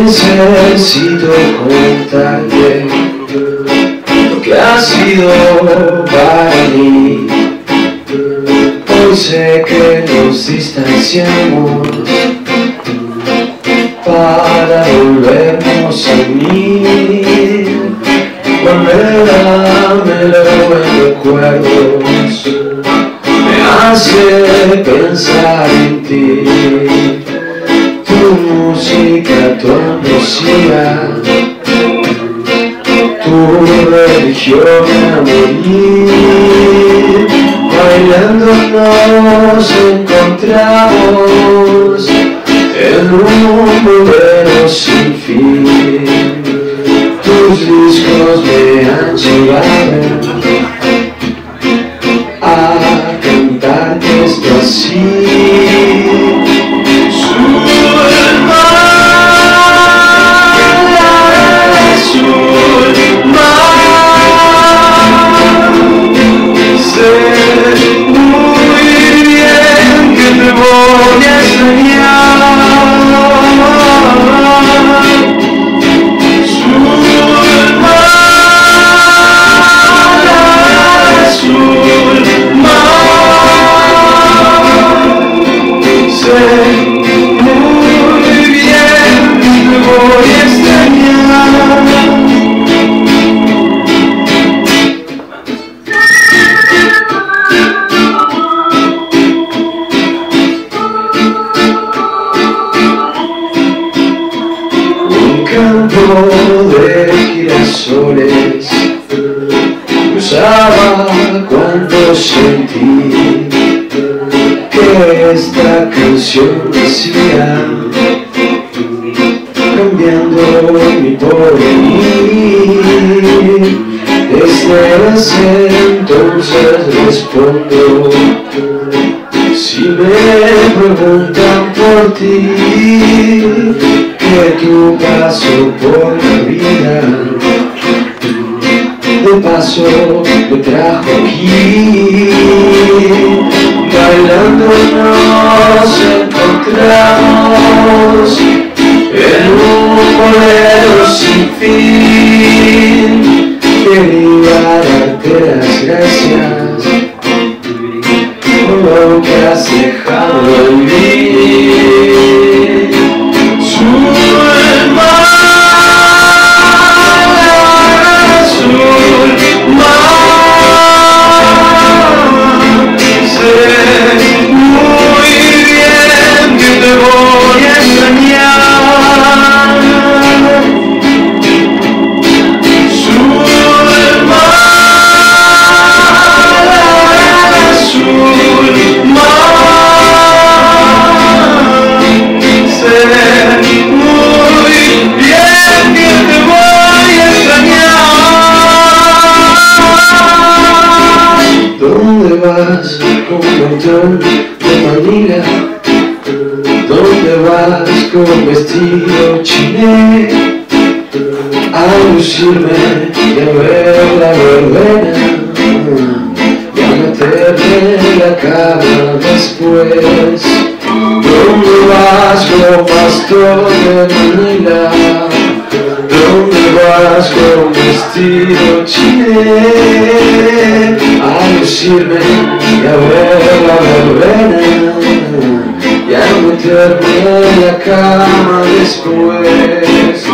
necesito contarte lo que ha sido para mí. Hoy sé que nos distanciamos para volvernos a unir. Volvéramelo en recuerdos, me hace pensar en ti. Tu música, tu amnesia, tu religión a morir. Bailando nos encontramos en un bolero sin fin. Tus discos me han llevado a cantarte esto así. De girasoles cruzaba cuando sentí que esta canción decía, cambiando mi porvenir. Desde ese entonces respondo si me preguntan por ti, que tu paso por la vida de paso me trajo aquí. Bailando nos encontramos en un bolero sin fin. Quería darte las gracias por lo que has dejado en mí. ¿Dónde vas con montón de Manila? ¿Dónde vas con vestido chiné? A lucirme y a ver la verbena y a meterme en la cama después. ¿Dónde vas con pastor de Manila? ¿Dónde vas con vestido chiné? A lucirme y a ver la verbena y a meterme en la cama después.